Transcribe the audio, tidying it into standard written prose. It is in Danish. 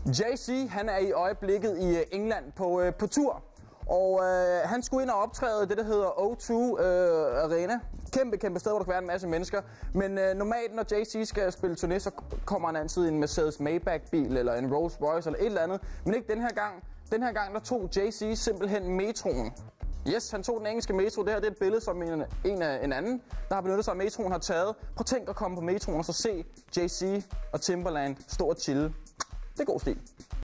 Jay-Z, han er i øjeblikket i England på tur. Og han skulle ind og optræde det, der hedder O2 Arena. Kæmpe sted, hvor der kan være en masse mennesker. Men normalt, når Jay-Z skal spille turné, så kommer han altid i en Mercedes Maybach-bil eller en Rolls Royce eller et eller andet. Men ikke den her gang. Den her gang, der tog Jay-Z simpelthen metroen. Yes, han tog den engelske metro. Det her det er et billede, som en anden, der har benyttet sig af metroen, har taget. Prøv tænk at komme på metroen og så se Jay-Z og Timbaland stå og chille. Det er god stil.